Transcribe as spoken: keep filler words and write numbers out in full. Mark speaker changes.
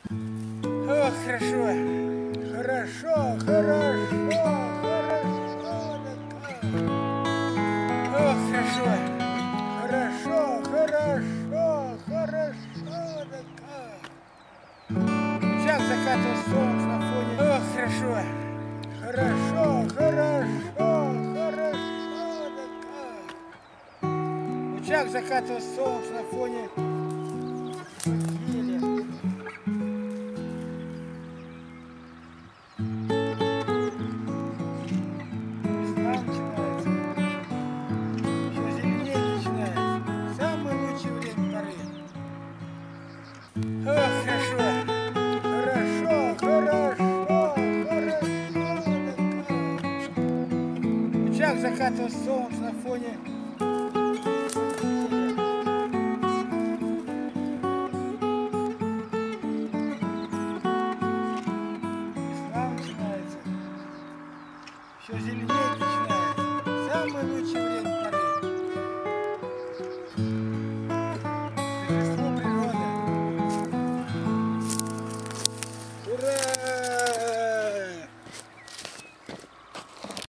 Speaker 1: Ох, хорошо, хорошо, хорошо, хорошо, ох, хорошо, хорошо, хорошо, хорошо, Чак закатывал солнце на фоне. Ох, хорошо, хорошо, хорошо, хорошо, Чак закатывал солнце на фоне. Ох, хорошо, хорошо, хорошо, хорошо, Чак закатывал солнце на фоне. Весна начинается, все зеленеть начинает, самый лучший